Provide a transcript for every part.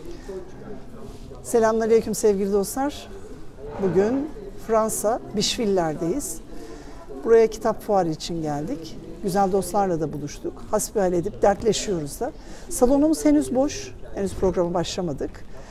Selamünaleyküm sevgili dostlar. Bugün Fransa, Bişviller'deyiz. Buraya kitap fuarı için geldik. Güzel dostlarla da buluştuk. Hasbihal edip dertleşiyoruz da. Salonumuz henüz boş. Henüz programa başlamadık.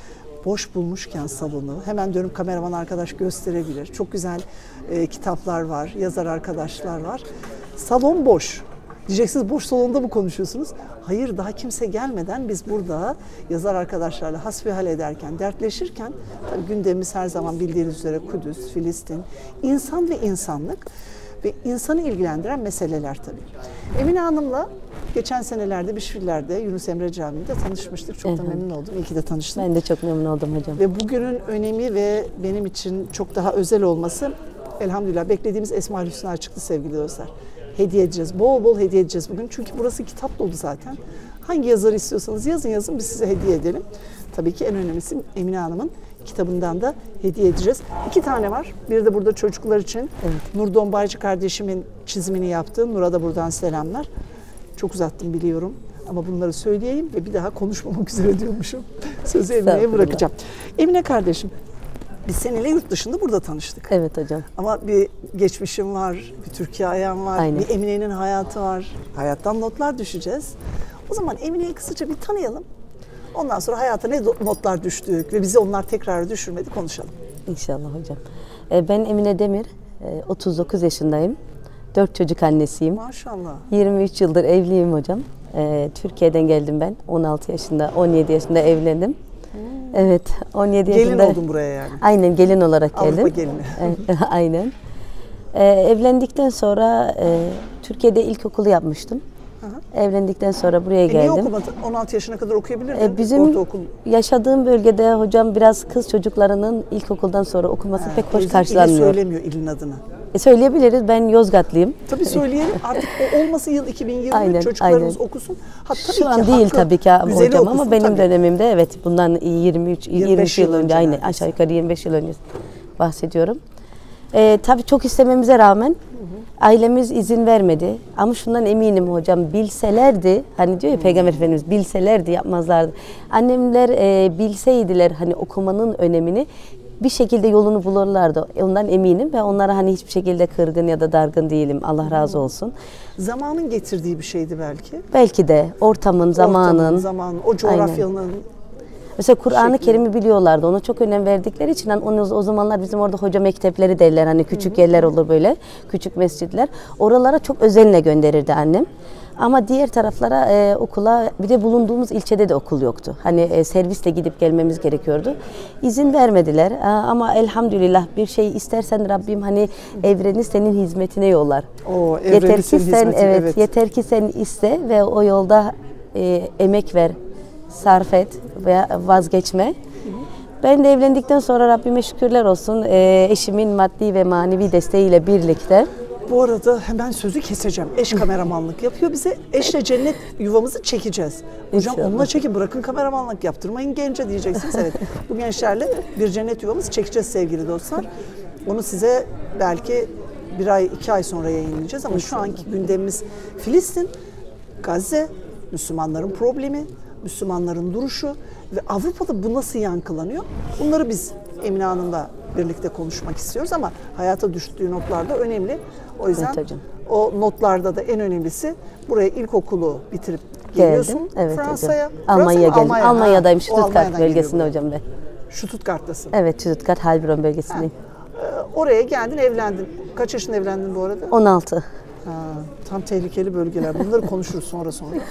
Boş bulmuşken salonu hemen dönüp kameraman arkadaş gösterebilir. Çok güzel kitaplar var, yazar arkadaşlar var. Salon boş. Diyeceksiniz boş salonda mı konuşuyorsunuz? Hayır, daha kimse gelmeden biz burada yazar arkadaşlarla hasbihal ederken, dertleşirken, tabii gündemimiz her zaman bildiğiniz üzere Kudüs, Filistin, insan ve insanlık ve insanı ilgilendiren meseleler tabii. Emine Hanım'la geçen senelerde Bişviller'de Yunus Emre Camii'nde tanışmıştık. Çok da memnun oldum. İyi ki de tanıştım. Ben de çok memnun oldum hocam. Ve bugünün önemi ve benim için çok daha özel olması, elhamdülillah beklediğimiz Esma-ül Hüsna çıktı sevgili dostlar. Hediye edeceğiz. Bol bol hediye edeceğiz bugün. Çünkü burası kitap dolu zaten. Hangi yazarı istiyorsanız yazın biz size hediye edelim. Tabii ki en önemlisi Emine Hanım'ın kitabından da hediye edeceğiz. 2 tane var. Bir de burada çocuklar için Nur Dombaycı kardeşimin çizimini yaptığı. Nur'a da buradan selamlar. Çok uzattım biliyorum. Ama bunları söyleyeyim ve bir daha konuşmamak üzere diyormuşum. Sözü Emine'ye bırakacağım. Emine kardeşim, biz seninle yurt dışında burada tanıştık. Evet hocam. Ama bir geçmişim var, bir Türkiye ayağım var, Aynen. bir Emine'nin hayatı var. Hayattan notlar düşeceğiz. O zaman Emine'yi kısaca bir tanıyalım. Ondan sonra hayata ne notlar düştük ve bizi onlar tekrar düşürmedi konuşalım. İnşallah hocam. Ben Emine Demir, 39 yaşındayım. 4 çocuk annesiyim. Maşallah. 23 yıldır evliyim hocam. Türkiye'den geldim ben. 16 yaşında, 17 yaşında evlendim. Evet, 17 gelin yaşında. Gelin oldun buraya yani. Aynen, gelin olarak geldim. Avrupa gelini. Aynen. Evlendikten sonra Türkiye'de ilkokulu yapmıştım. Aha. Evlendikten sonra buraya geldim. Niye okumadın? 16 yaşına kadar okuyabilirdin. Bizim ortaokul. Yaşadığım bölgede hocam biraz kız çocuklarının ilkokuldan sonra okuması pek hoş karşılanmıyor. İl söylemiyor ilin adını. Söyleyebiliriz. Ben Yozgatlıyım. Tabii söyleyelim. Artık o olması yıl 2020 aynen, çocuklarımız aynen. okusun. Şu an değil tabii ki hocam ama benim dönemimde evet bundan 23 yıl önce aynı aşağı yukarı 25 yıl önce bahsediyorum. Tabii çok istememize rağmen ailemiz izin vermedi. Ama şundan eminim hocam, bilselerdi, hani diyor ya Peygamber Efendimiz, bilselerdi yapmazlardı. Annemler bilseydiler hani okumanın önemini, bir şekilde yolunu bulurlardı. Ondan eminim ve onlara hani hiçbir şekilde kırgın ya da dargın değilim. Allah razı olsun. Zamanın getirdiği bir şeydi belki. Belki de ortamın, zamanın. O coğrafyanın. Aynen. Mesela Kur'an-ı Kerim'i biliyorlardı. Ona çok önem verdikleri için o zamanlar bizim orada hoca mektepleri derler. Hani küçük yerler olur böyle. Küçük mescitler. Oralara çok özenle gönderirdi annem. Ama diğer taraflara okula, bir de bulunduğumuz ilçede de okul yoktu. Hani servisle gidip gelmemiz gerekiyordu. İzin vermediler ama elhamdülillah bir şey istersen Rabbim hani evreni senin hizmetine yollar. Yeter ki sen yeter ki sen iste ve o yolda emek ver, sarf et ve vazgeçme. Ben de evlendikten sonra Rabbime şükürler olsun eşimin maddi ve manevi desteğiyle birlikte. Bu arada hemen sözü keseceğim. Eş kameramanlık yapıyor bize. Eşle cennet yuvamızı çekeceğiz. Hocam İnşallah. Onunla çekin, bırakın kameramanlık yaptırmayın gence diyeceksiniz. Evet, bu gençlerle bir cennet yuvamızı çekeceğiz sevgili dostlar. Onu size belki 1 ay 2 ay sonra yayınlayacağız ama şu anki gündemimiz Filistin, Gazze, Müslümanların problemi, Müslümanların duruşu ve Avrupa'da bu nasıl yankılanıyor? Bunları biz Emine Hanım'la birlikte konuşmak istiyoruz ama hayata düştüğü notlar da önemli. O yüzden o notlarda da en önemlisi buraya ilkokulu bitirip geliyorsun Fransa'ya. Almanya'ya geldim. Almanya'dayım, Stuttgart bölgesinde hocam ben. Stuttgart'tasın. Evet, Stuttgart Heilbronn bölgesindeyim. Oraya geldin, evlendin. Kaç yaşında evlendin bu arada? 16. Tam tehlikeli bölgeler. Bunları konuşuruz sonra.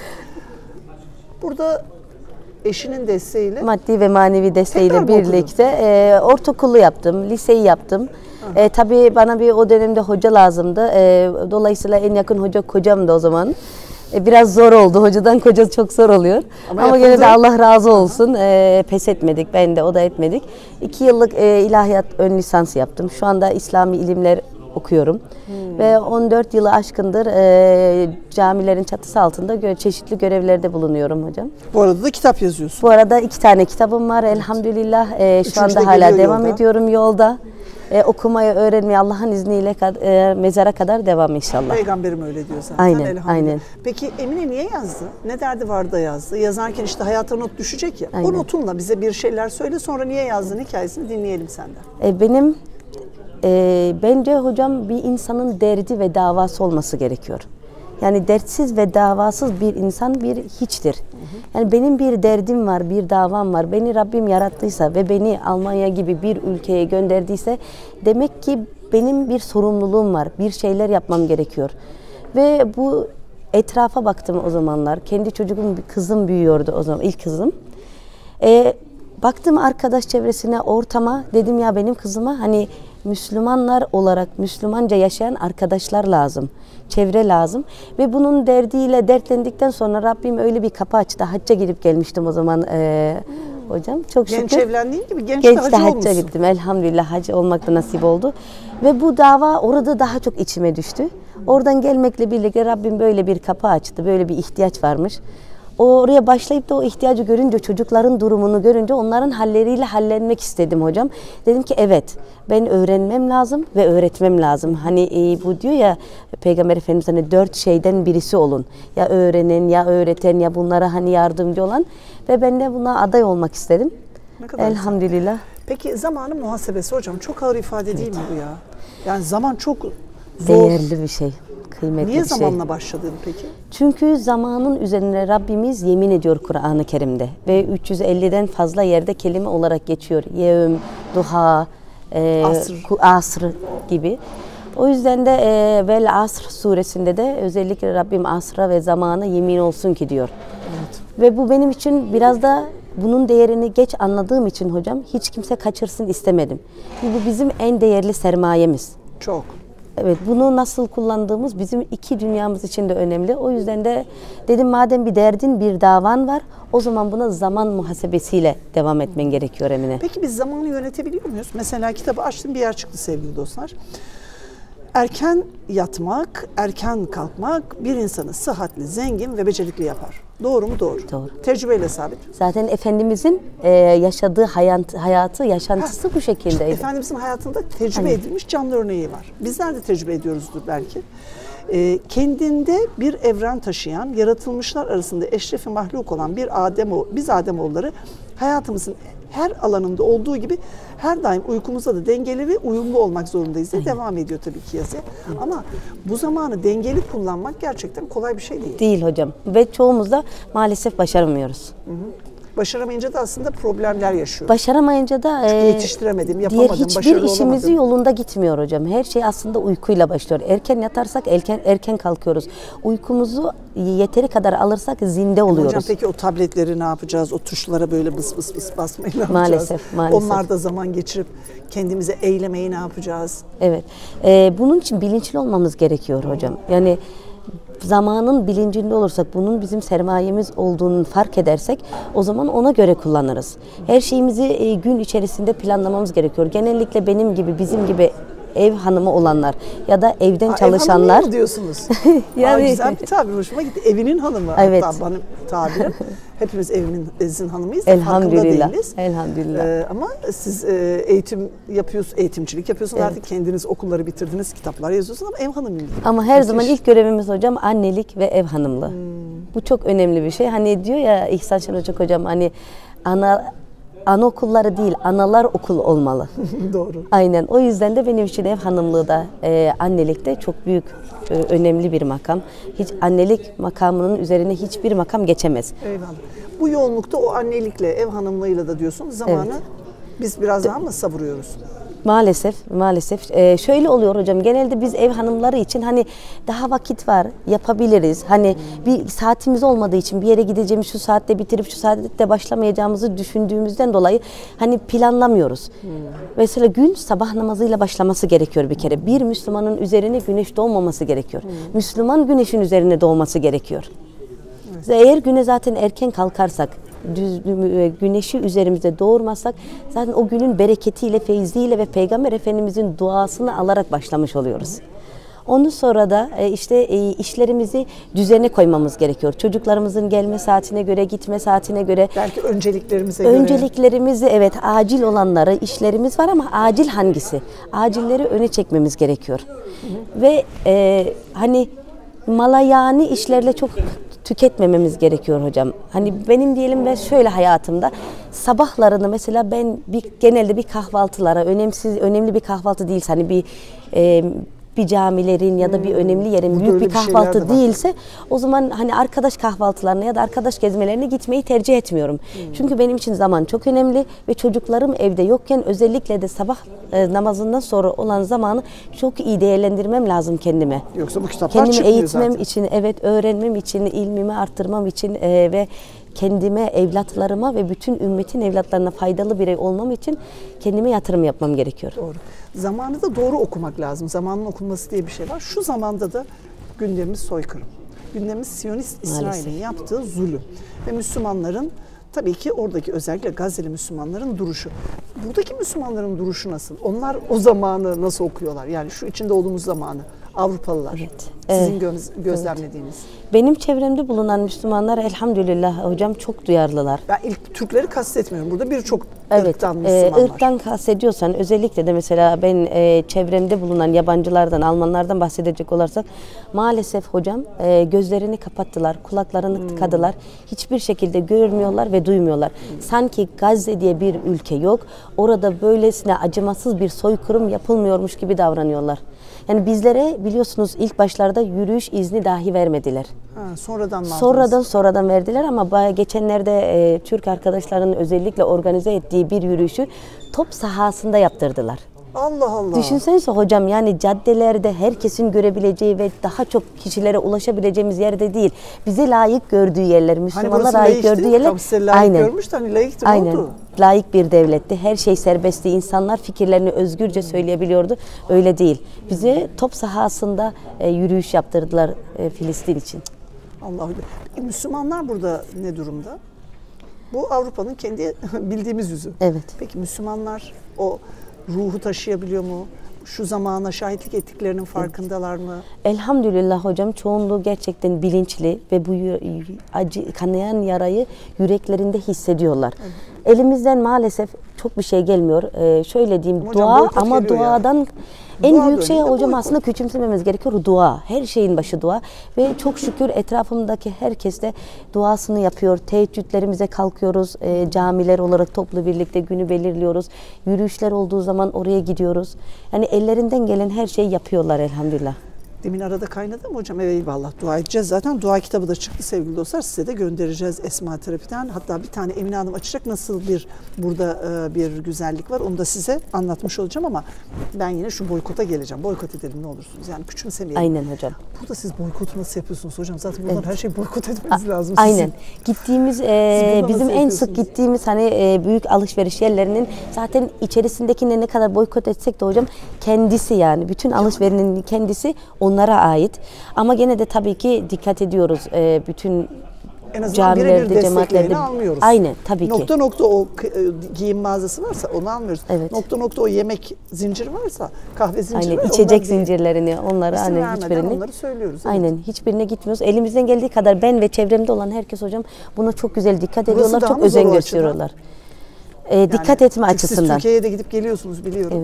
Burada eşinin desteğiyle, maddi ve manevi desteğiyle birlikte ortaokulu yaptım, liseyi yaptım. Tabii bana o dönemde hoca lazımdı. Dolayısıyla en yakın hoca kocamdı o zaman. Biraz zor oldu. Hocadan koca çok zor oluyor. Ama gene de Allah razı olsun. Pes etmedik. Ben de o da etmedik. 2 yıllık ilahiyat ön lisans yaptım. Şu anda İslami ilimler okuyorum. Ve 14 yılı aşkındır camilerin çatısı altında çeşitli görevlerde bulunuyorum hocam. Bu arada da kitap yazıyorsun. Bu arada 2 tane kitabım var elhamdülillah. Şu anda hala devam ediyorum yolda. okumaya, öğrenmeye Allah'ın izniyle mezara kadar devam inşallah. Peygamberim öyle diyor zaten. Aynen, Elhamdülillah. aynen. Peki Emine niye yazdı? Ne derdi vardı da yazdı? Yazarken işte hayata not düşecek ya. Aynen. O notunla bize bir şeyler söyle, sonra niye yazdığın hikayesini dinleyelim senden. Bence hocam bir insanın derdi ve davası olması gerekiyor. Yani dertsiz ve davasız bir insan bir hiçtir. Yani benim bir derdim var, bir davam var. Beni Rabbim yarattıysa ve beni Almanya gibi bir ülkeye gönderdiyse demek ki benim bir sorumluluğum var. Bir şeyler yapmam gerekiyor. Ve bu etrafa baktım o zamanlar. Kendi çocuğum, kızım büyüyordu o zaman, ilk kızım. Baktım arkadaş çevresine, ortama, dedim ya benim kızıma hani Müslümanlar olarak Müslümanca yaşayan arkadaşlar lazım, çevre lazım. Ve bunun derdiyle dertlendikten sonra Rabbim öyle bir kapı açtı. Hacca gidip gelmiştim o zaman hocam. Çok şükür. Genç evlendiğin gibi genç de hacı hacca olmuşsun. gittim. Elhamdülillah hacı olmak da nasip oldu. Ve bu dava orada daha çok içime düştü. Oradan gelmekle birlikte Rabbim böyle bir kapı açtı. Böyle bir ihtiyaç varmış. Oraya başlayıp da o ihtiyacı görünce, çocukların durumunu görünce onların halleriyle hallenmek istedim hocam. Dedim ki evet, ben öğrenmem lazım ve öğretmem lazım. Hani bu diyor ya Peygamber Efendimiz hani 4 şeyden birisi olun. Ya öğrenen, ya öğreten, ya bunlara hani yardımcı olan. Ve ben de buna aday olmak istedim. Ne kadar Elhamdülillah. güzel. Peki zamanın muhasebesi hocam çok ağır ifade değil mi bu ya? Yani zaman çok zor. Değerli bir şey. Kıymetli Niye bir şey. zamanla başladın peki? Çünkü zamanın üzerine Rabbimiz yemin ediyor Kur'an-ı Kerim'de ve 350'den fazla yerde kelime olarak geçiyor. Yevm, duha, asr gibi. O yüzden de Vel Asr suresinde de özellikle Rabbim asra ve zamana yemin olsun ki diyor. Evet. Ve bu benim için biraz da bunun değerini geç anladığım için hocam hiç kimse kaçırsın istemedim. Bu bizim en değerli sermayemiz. Çok. Evet, bunu nasıl kullandığımız bizim iki dünyamız için de önemli. O yüzden de dedim madem bir derdin, bir davan var, o zaman buna zaman muhasebesiyle devam etmen gerekiyor Emine. Peki biz zamanı yönetebiliyor muyuz? Mesela kitabı açtım, bir yer çıktı sevgili dostlar. Erken yatmak, erken kalkmak bir insanı sıhhatli, zengin ve becerikli yapar. Doğru mu? Doğru. Doğru. Tecrübeyle sabit. Zaten Efendimizin yaşadığı yaşantısı bu şekildeydi. Efendimizin hayatında tecrübe edilmiş canlı örneği var. Bizler de tecrübe ediyoruzdur belki. Kendinde bir evren taşıyan, yaratılmışlar arasında eşrefi mahluk olan biz Ademoğulları hayatımızın her alanında olduğu gibi her daim uykumuzda da dengeli ve uyumlu olmak zorundayız diye devam ediyor tabii ki yazı. Ama bu zamanı dengeli kullanmak gerçekten kolay bir şey değil. Değil hocam ve çoğumuz da maalesef başaramıyoruz. Başaramayınca da aslında problemler yaşıyor. Başaramayınca da yetiştiremedim, yapamadım, diğer hiçbir başarılı işimizi olamadım. yolunda gitmiyor hocam. Her şey aslında uykuyla başlıyor. Erken yatarsak erken kalkıyoruz. Uykumuzu yeteri kadar alırsak zinde oluyoruz. Hocam peki o tabletleri ne yapacağız? O tuşlara böyle bıs basmayı ne yapacağız? Maalesef. Onlarda zaman geçirip kendimize eylemeyi ne yapacağız? Evet. Bunun için bilinçli olmamız gerekiyor hocam. Yani zamanın bilincinde olursak, bunun bizim sermayemiz olduğunu fark edersek o zaman ona göre kullanırız. Her şeyimizi gün içerisinde planlamamız gerekiyor. Genellikle benim gibi, bizim gibi ev hanımı olanlar ya da evden çalışanlar. Ev hanımı mı diyorsunuz? Yani güzel bir tabir, hoşuma gitti. Evinin hanımı. Evet. Hatta benim tabirim. Hepimiz evimizin hanımıyız. Elhamdülillah. Farkında değiliz. Elhamdülillah. Ama siz eğitimcilik yapıyorsunuz. Evet. Artık kendiniz okulları bitirdiniz, kitaplar yazıyorsunuz ama ev hanımıyım. Ama her zaman ilk görevimiz hocam annelik ve ev hanımlığı. Bu çok önemli bir şey. Hani diyor ya İhsan Şen hocam hani anaokulları değil, analar okul olmalı. Doğru. Aynen. O yüzden de benim için ev hanımlığı da annelik de çok büyük, önemli bir makam. Hiç annelik makamının üzerine hiçbir makam geçemez. Eyvallah. Bu yoğunlukta o annelikle, ev hanımlığıyla da diyorsun zamanı biz biraz daha mı savuruyoruz? Maalesef. Şöyle oluyor hocam, genelde biz ev hanımları için hani daha vakit var, yapabiliriz. Hani bir saatimiz olmadığı için bir yere gideceğimiz şu saatte bitirip şu saatte başlamayacağımızı düşündüğümüzden dolayı hani planlamıyoruz. Mesela gün sabah namazıyla başlaması gerekiyor bir kere. Bir Müslümanın üzerine güneş doğmaması gerekiyor. Müslüman güneşin üzerine doğması gerekiyor. Eğer güne zaten erken kalkarsak, güneşi üzerimizde doğurmazsak zaten o günün bereketiyle, feyziyle ve Peygamber Efendimizin duasını alarak başlamış oluyoruz. Ondan sonra da işte işlerimizi düzene koymamız gerekiyor. Çocuklarımızın gelme saatine göre, gitme saatine göre. Belki önceliklerimize göre. Önceliklerimizi, evet, acil olanları, işlerimiz var ama acil hangisi? Acilleri öne çekmemiz gerekiyor. Ve hani malayani işlerle çok tüketmememiz gerekiyor hocam. Hani benim diyelim ve şöyle hayatımda sabahlarını mesela ben genelde bir kahvaltılara, önemli bir kahvaltı değilse, hani bir camilerin ya da bir önemli yerin büyük bir kahvaltı değilse, o zaman hani arkadaş kahvaltılarına ya da arkadaş gezmelerine gitmeyi tercih etmiyorum. Çünkü benim için zaman çok önemli ve çocuklarım evde yokken özellikle de sabah namazından sonra olan zamanı çok iyi değerlendirmem lazım kendime. Yoksa bu kitaplar kendimi çıkmıyor eğitmem zaten. için, evet, öğrenmem için, ilmimi arttırmam için ve kendime, evlatlarıma ve bütün ümmetin evlatlarına faydalı birey olmam için kendime yatırım yapmam gerekiyor. Doğru. Zamanı da doğru okumak lazım. Zamanın okunması diye bir şey var. Şu zamanda da gündemimiz soykırım. Gündemimiz Siyonist İsrail'in yaptığı zulüm. Ve Müslümanların, tabii ki oradaki özellikle Gazze'li Müslümanların duruşu. Buradaki Müslümanların duruşu nasıl? Onlar o zamanı nasıl okuyorlar? Yani şu içinde olduğumuz zamanı. Avrupalılar. Evet. Sizin gözlemlediğiniz. Benim çevremde bulunan Müslümanlar elhamdülillah hocam çok duyarlılar. Ben ilk Türkleri kastetmiyorum. Burada birçok Evet, ırktan Müslüman var. ırktan kastediyorsan özellikle de mesela ben çevremde bulunan yabancılardan, Almanlardan bahsedecek olursak maalesef hocam gözlerini kapattılar, kulaklarını tıkadılar. Hiçbir şekilde görmüyorlar ve duymuyorlar. Sanki Gazze diye bir ülke yok. Orada böylesine acımasız bir soykırım yapılmıyormuş gibi davranıyorlar. Yani bizlere biliyorsunuz ilk başlarda yürüyüş izni dahi vermediler. Ha, sonradan verdiler ama geçenlerde Türk arkadaşların özellikle organize ettiği bir yürüyüşü top sahasında yaptırdılar. Allah Allah. Düşünsenize hocam, yani caddelerde herkesin görebileceği ve daha çok kişilere ulaşabileceğimiz yerde değil. Bize layık gördüğü yerler, Müslümanlar layık gördüğü yerler. Aynen. Görmüş de hani layıktı, aynen. oldu. Layık bir devletti. Her şey serbestti. İnsanlar fikirlerini özgürce söyleyebiliyordu. Öyle değil. Bize top sahasında yürüyüş yaptırdılar Filistin için. Allah'ım. Müslümanlar burada ne durumda? Bu Avrupa'nın kendi bildiğimiz yüzü. Evet. Peki Müslümanlar o ruhu taşıyabiliyor mu? Şu zamana şahitlik ettiklerinin farkındalar mı? Elhamdülillah hocam, çoğunluğu gerçekten bilinçli ve bu kanayan yarayı yüreklerinde hissediyorlar. Evet. Elimizden maalesef çok bir şey gelmiyor. Şöyle diyeyim, dua, ama duadan yani. En büyük şey hocam aslında küçümsememiz gerekiyor, dua. Her şeyin başı dua ve çok şükür etrafımdaki herkes de duasını yapıyor. Teheccüdlerimize kalkıyoruz. Camiler olarak toplu birlikte günü belirliyoruz. Yürüyüşler olduğu zaman oraya gidiyoruz. Yani ellerinden gelen her şeyi yapıyorlar elhamdülillah. Demin arada kaynadı mı hocam? Evet, eyvallah, dua edeceğiz. Zaten dua kitabı da çıktı sevgili dostlar. Size de göndereceğiz Esma Terapi'den. Hatta bir tane Emine Hanım açacak. Nasıl burada bir güzellik var, onu da size anlatmış olacağım ama ben yine şu boykota geleceğim. Boykot edelim ne olursunuz. Yani küçümsemeyelim. Aynen hocam. Burada siz boykotu nasıl yapıyorsunuz hocam? Zaten buradan her şeyi boykot etmeniz lazım. Aynen. Gittiğimiz, bizim en sık gittiğimiz hani büyük alışveriş yerlerinin zaten içerisindekine ne kadar boykot etsek de hocam kendisi, yani bütün alışverişinin kendisi onlara ait. Ama gene de tabii ki dikkat ediyoruz. Bütün en azından birebir desteklerini almıyoruz. Aynen, tabii ki. Nokta o giyim mağazası varsa onu almıyoruz. Evet. Nokta o yemek zinciri varsa, kahve zinciri aynen, var. İçecek zincirlerini, onları hiçbirini. Onları söylüyoruz. Evet. Aynen, hiçbirine gitmiyoruz. Elimizden geldiği kadar ben ve çevremde olan herkes hocam buna çok güzel dikkat ediyorlar, çok özen gösteriyorlar. Yani, dikkat etme açısından. Siz Türkiye'ye de gidip geliyorsunuz biliyorum.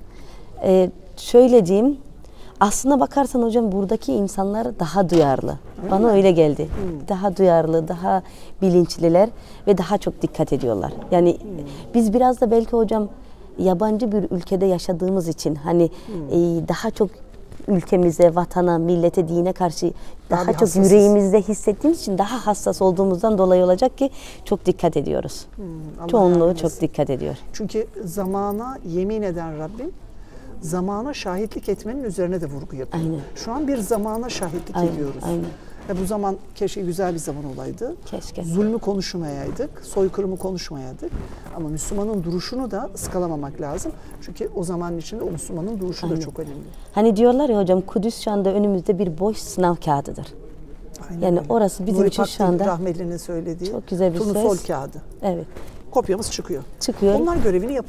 Evet. Şöyle diyeyim. Aslına bakarsan hocam buradaki insanlar daha duyarlı. Bana öyle geldi. Daha duyarlı, daha bilinçliler ve daha çok dikkat ediyorlar. Yani biz biraz da belki hocam yabancı bir ülkede yaşadığımız için hani daha çok ülkemize, vatana, millete, dine karşı daha çok hassasız. Yüreğimizde hissettiğimiz için daha hassas olduğumuzdan dolayı olacak ki çok dikkat ediyoruz. Çoğunluğu çok dikkat ediyor. Çünkü zamana yemin eden Rabbim zamana şahitlik etmenin üzerine de vurgu yapıyor. Aynen. Şu an bir zamana şahitlik ediyoruz. Aynen. Ve bu zaman keşke güzel bir zaman olaydı. Keşke. Zulmü konuşmayaydık, soykırımı konuşmayaydık. Ama Müslümanın duruşunu da ıskalamamak lazım. Çünkü o zamanın içinde o Müslümanın duruşu da çok önemli. Hani diyorlar ya hocam, Kudüs şu anda önümüzde bir boş sınav kağıdıdır. Aynen yani öyle. Orası bizim için şu anda rahmetlinin söylediği çok güzel bir turnusol söz. kağıdı. Evet. Kopyamız çıkıyor. Çıkıyor. Onlar görevini yapıyor.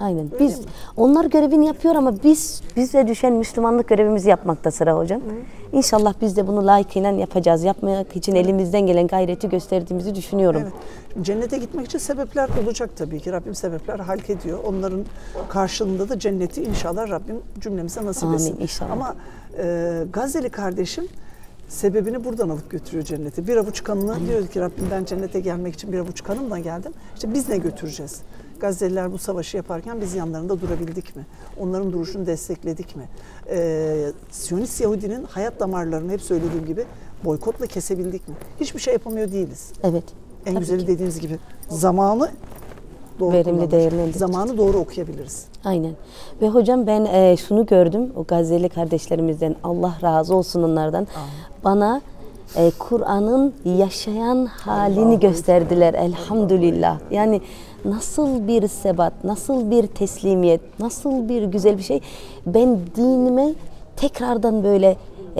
Aynen. Biz onlar görevini yapıyor ama bize düşen Müslümanlık görevimizi yapmakta sıra hocam. İnşallah biz de bunu layıkıyla yapacağız. Yapmak için elimizden gelen gayreti gösterdiğimizi düşünüyorum. Evet. Cennete gitmek için sebepler olacak tabii ki. Rabbim sebepler halk ediyor. Onların karşılığında da cenneti inşallah Rabbim cümlemize nasip etsin. Amin, inşallah. Ama Gazze'li kardeşim sebebini buradan alıp götürüyor cennete. Bir avuç kanını diyor ki Rabbim ben cennete gelmek için bir avuç kanımla geldim. İşte biz ne götüreceğiz? Gazze'liler bu savaşı yaparken biz yanlarında durabildik mi? Onların duruşunu destekledik mi? Siyonist Yahudinin hayat damarlarını hep söylediğim gibi boykotla kesebildik mi? Hiçbir şey yapamıyor değiliz. Evet. En Tabii güzeli ki. dediğiniz gibi zamanı doğru Verimli kullanmak. değerlendirmek. Zamanı doğru okuyabiliriz. Aynen. Ve hocam ben şunu gördüm o Gazze'li kardeşlerimizden, Allah razı olsun onlardan. Bana Kur'an'ın yaşayan halini gösterdiler elhamdülillah. Yani nasıl bir sebat, nasıl bir teslimiyet, nasıl bir güzel bir şey. Ben dinime tekrardan böyle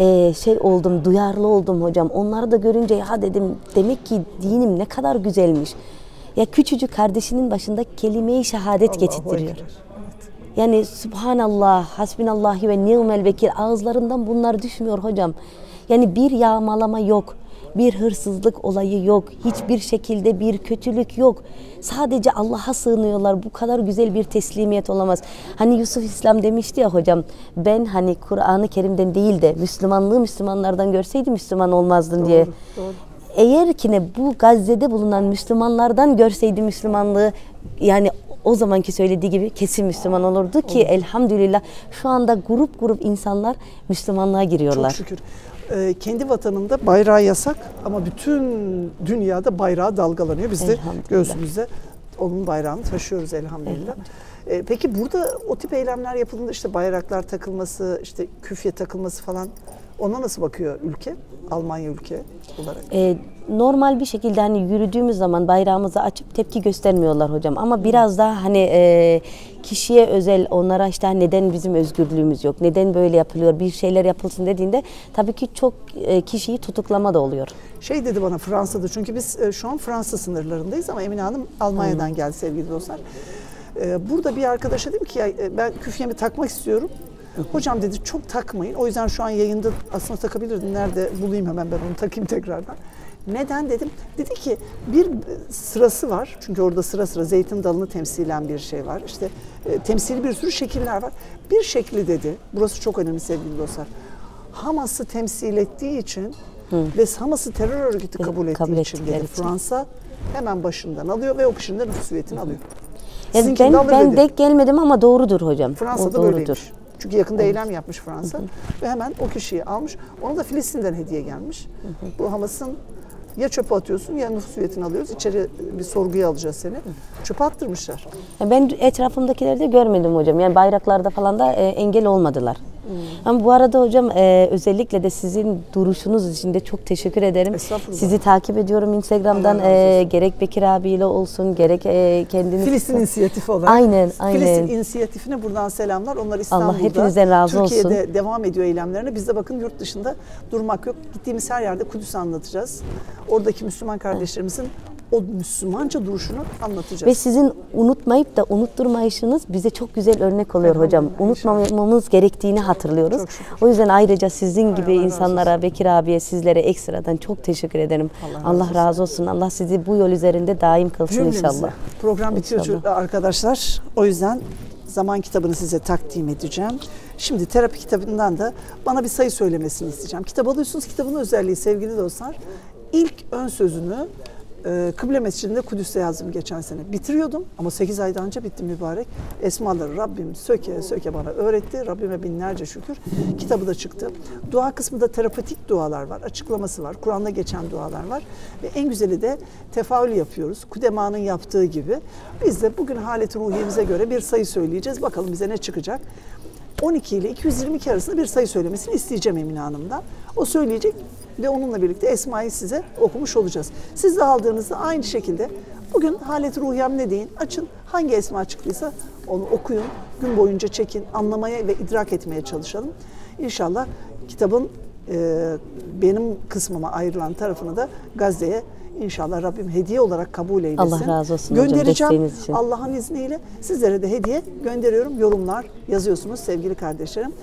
oldum, duyarlı oldum hocam. Onları da görünce ya dedim demek ki dinim ne kadar güzelmiş. Ya küçücük kardeşinin başında kelime-i şehadet Allahu getirtiyor. Ekber. Yani Subhanallah, Hasbinallahi ve ni'mel vekil ağızlarından bunlar düşmüyor hocam. Yani bir yağmalama yok, bir hırsızlık olayı yok, hiçbir şekilde bir kötülük yok. Sadece Allah'a sığınıyorlar. Bu kadar güzel bir teslimiyet olamaz. Hani Yusuf İslam demişti ya hocam, ben hani Kur'an-ı Kerim'den değil de Müslümanlığı Müslümanlardan görseydim Müslüman olmazdın diye. Doğru. Eğer ki ne bu Gazze'de bulunan Müslümanlardan görseydi Müslümanlığı, yani o zamanki söylediği gibi kesin Müslüman olurdu ki elhamdülillah şu anda grup grup insanlar Müslümanlığa giriyorlar. Çok şükür. Kendi vatanında bayrağı yasak ama bütün dünyada bayrağı dalgalanıyor. Biz de göğsümüzde onun bayrağını taşıyoruz elhamdülillah. Peki burada o tip eylemler yapıldığında işte bayraklar takılması, işte küfye takılması falan, ona nasıl bakıyor ülke? Almanya ülke olarak. Normal bir şekilde hani yürüdüğümüz zaman bayrağımızı açıp tepki göstermiyorlar hocam. Ama biraz daha hani kişiye özel onlara işte neden bizim özgürlüğümüz yok, neden böyle yapılıyor, bir şeyler yapılsın dediğinde tabii ki çok kişiyi tutuklama da oluyor. Şey dedi bana Fransa'da, çünkü biz şu an Fransa sınırlarındayız ama Emine Hanım Almanya'dan geldi sevgili dostlar. Burada bir arkadaşa dedim ki ya, ben küfyemi takmak istiyorum. Hocam dedi çok takmayın. O yüzden şu an yayında aslında takabilirdim. Nerede bulayım hemen ben onu takayım tekrardan. Neden dedim. Dedi ki bir sırası var. Çünkü orada sıra sıra zeytin dalını temsilen bir şey var. İşte temsili bir sürü şekiller var. Bir şekli dedi. Burası çok önemli sevgili dostlar. Hamas'ı temsil ettiği için ve Hamas'ı terör örgütü kabul ettiği için dedi. Fransa hemen başından alıyor ve o kişinin de nüfus hüviyetini alıyor. Yani ben denk gelmedim ama doğrudur hocam. Fransa'da böyleymiş. Çünkü yakında eylem yapmış Fransa ve hemen o kişiyi almış. Ona da Filistin'den hediye gelmiş. Bu Hamas'ın ya çöpe atıyorsun ya nüfus hüviyetini alıyoruz. İçeri bir sorguya alacağız seni. Çöpe attırmışlar. Ben etrafımdakileri de görmedim hocam. Yani bayraklarda falan da engel olmadılar. Ama bu arada hocam özellikle de sizin duruşunuz için de çok teşekkür ederim. Sizi takip ediyorum Instagram'dan. Gerek Bekir abiyle olsun, gerek kendiniz. Filistin inisiyatifi olarak. Aynen. Filistin inisiyatifine buradan selamlar. Onlar İstanbul'da, Allah hepinizden razı Türkiye'de olsun. devam ediyor eylemlerine. Biz de bakın yurt dışında durmak yok. Gittiğimiz her yerde Kudüs'ü anlatacağız. Oradaki Müslüman kardeşlerimizin o Müslümanca duruşunu anlatacağız. Ve sizin unutmayıp da unutturmayışınız bize çok güzel örnek oluyor hocam. Unutmamamız gerektiğini hatırlıyoruz. O yüzden ayrıca sizin gibi insanlara, Bekir abiye, sizlere ekstradan çok teşekkür ederim. Allah razı olsun. Allah sizi bu yol üzerinde daim kılsın inşallah. Program bitiyor arkadaşlar. O yüzden zaman kitabını size takdim edeceğim. Şimdi terapi kitabından da bana bir sayı söylemesini isteyeceğim. Kitap alıyorsunuz. Kitabın özelliği sevgili dostlar, İlk ön sözünü Kıble Mescidi'nde Kudüs'te yazdım geçen sene. Bitiriyordum ama 8 aydan önce bitti mübarek. Esmaları Rabbim söke söke bana öğretti. Rabbime binlerce şükür. Kitabı da çıktı. Dua kısmında terapetik dualar var, açıklaması var, Kur'an'da geçen dualar var. Ve en güzeli de tefaül yapıyoruz. Kudema'nın yaptığı gibi. Biz de bugün halet-i ruhiyemize göre bir sayı söyleyeceğiz. Bakalım bize ne çıkacak. 12 ile 222 arasında bir sayı söylemesini isteyeceğim Emine Hanım'dan. O söyleyecek ve onunla birlikte Esma'yı size okumuş olacağız. Siz de aldığınızda aynı şekilde bugün halet-i ruhiyem ne deyin, açın, hangi esma çıktıysa onu okuyun, gün boyunca çekin, anlamaya ve idrak etmeye çalışalım. İnşallah kitabın benim kısmıma ayrılan tarafını da Gazze'ye İnşallah Rabbim hediye olarak kabul eylesin. Allah razı olsun hocam, Göndereceğim desteğiniz için. Allah'ın izniyle. Sizlere de hediye gönderiyorum. Yorumlar yazıyorsunuz sevgili kardeşlerim.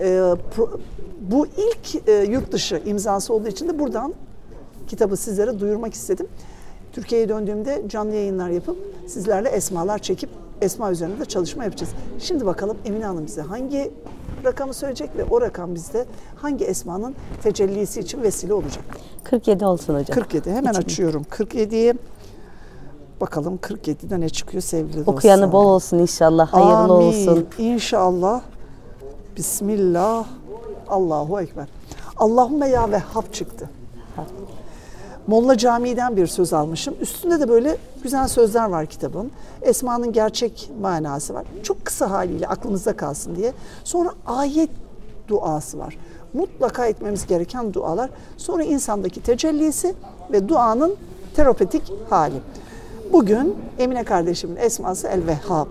Bu ilk yurt dışı imzası olduğu için de buradan kitabı sizlere duyurmak istedim. Türkiye'ye döndüğümde canlı yayınlar yapıp sizlerle esmalar çekip esma üzerinde de çalışma yapacağız. Şimdi bakalım Emine Hanım bize hangi rakamı söyleyecek ve o rakam bizde hangi esmanın tecellisi için vesile olacak? 47 olsun hocam. 47. Hemen açıyorum. 47'yi. Bakalım 47'de ne çıkıyor sevgili dostlar. Okuyanı bol olsun inşallah. Hayırlı Amin. olsun. İnşallah. Bismillah. Allahu Ekber. Allahümme ya Vehhab çıktı. Molla Camii'den bir söz almışım. Üstünde de böyle güzel sözler var kitabın. Esma'nın gerçek manası var. Çok kısa haliyle aklımızda kalsın diye. Sonra ayet duası var. Mutlaka etmemiz gereken dualar. Sonra insandaki tecellisi ve duanın terapetik hali. Bugün Emine kardeşimin esması El-Vehhab.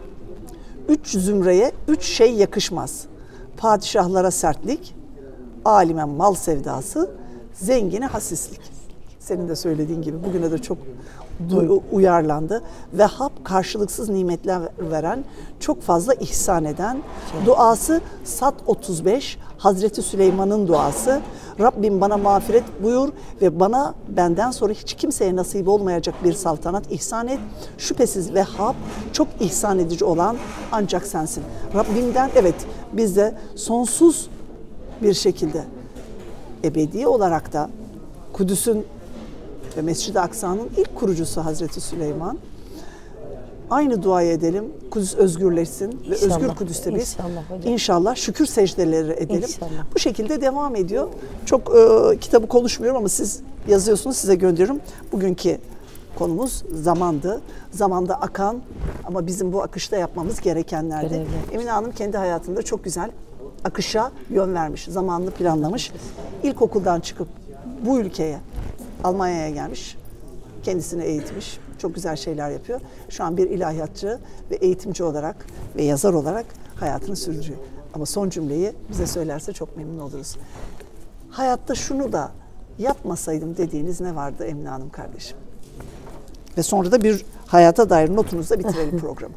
3 zümreye 3 şey yakışmaz. Padişahlara sertlik, alime mal sevdası, zengine hasislik. Senin de söylediğin gibi bugüne de çok uyarlandı. Vehhab karşılıksız nimetler veren, çok fazla ihsan eden. Duası Sad 35, Hazreti Süleyman'ın duası. Rabbim bana mağfiret buyur ve benden sonra hiç kimseye nasip olmayacak bir saltanat ihsan et. Şüphesiz Vehhab çok ihsan edici olan ancak sensin. Rabbimden evet biz de sonsuz bir şekilde ebedi olarak da Kudüs'ün ve Mescid-i Aksa'nın ilk kurucusu Hazreti Süleyman. Aynı duayı edelim. Kudüs özgürleşsin ve İnşallah, özgür Kudüs'te biz hocam. inşallah şükür secdeleri edelim. İnşallah. Bu şekilde devam ediyor. Çok kitabı konuşmuyorum ama siz yazıyorsunuz, size gönderiyorum. Bugünkü konumuz zamandı. Zamanda akan ama bizim bu akışta yapmamız gerekenlerdi. Görevler. Emine Hanım kendi hayatında çok güzel akışa yön vermiş, zamanını planlamış. İlkokuldan çıkıp bu ülkeye, Almanya'ya gelmiş, kendisini eğitmiş, çok güzel şeyler yapıyor. Şu an bir ilahiyatçı ve eğitimci olarak ve yazar olarak hayatını sürdürüyor. Ama son cümleyi bize söylerse çok memnun oluruz. Hayatta şunu da yapmasaydım dediğiniz ne vardı Emine Hanım kardeşim? Ve sonra da bir hayata dair notunuzla bitirelim programı.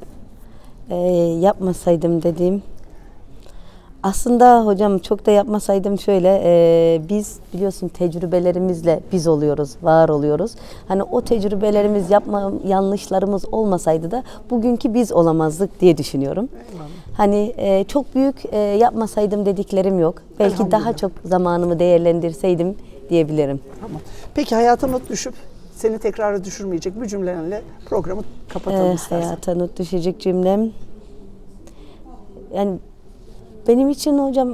Yapmasaydım dediğim, aslında hocam çok da yapmasaydım şöyle, biz biliyorsun tecrübelerimizle biz oluyoruz, var oluyoruz. Hani o tecrübelerimiz, yanlışlarımız olmasaydı da bugünkü biz olamazdık diye düşünüyorum. Eyvallah. Hani çok büyük yapmasaydım dediklerim yok. Belki daha çok zamanımı değerlendirseydim diyebilirim. Tamam. Peki hayata not düşüp seni tekrara düşürmeyecek bir cümlelerle programı kapatalım istersen. Hayata not düşecek cümlem. Yani benim için hocam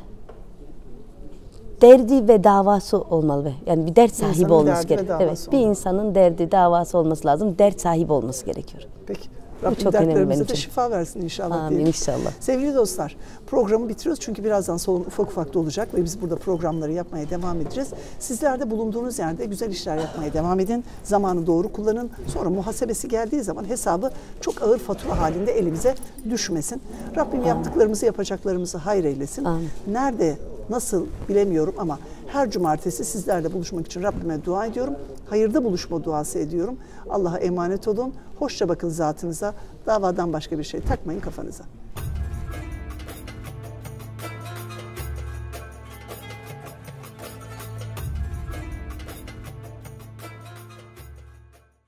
derdi ve davası olmalı. Yani bir dert sahibi İnsanın olması derdi ve gerekiyor. davası Evet, bir insanın derdi, davası olması lazım. Dert sahibi olması gerekiyor. Peki. Rabbim çok önemli dertlerimize benim de için. şifa versin inşallah. Amin diyelim. inşallah. Sevgili dostlar, programı bitiriyoruz çünkü birazdan salon ufak ufak dolacak ve biz burada programları yapmaya devam edeceğiz. Sizler de bulunduğunuz yerde güzel işler yapmaya devam edin. Zamanı doğru kullanın. Sonra muhasebesi geldiği zaman hesabı çok ağır fatura halinde elimize düşmesin. Rabbim yaptıklarımızı, yapacaklarımızı hayır eylesin. Amin. Nerede, nasıl bilemiyorum ama her cumartesi sizlerle buluşmak için Rabbime dua ediyorum. Hayırda buluşma duası ediyorum. Allah'a emanet olun. Hoşça bakın zatınıza. Davadan başka bir şey takmayın kafanıza.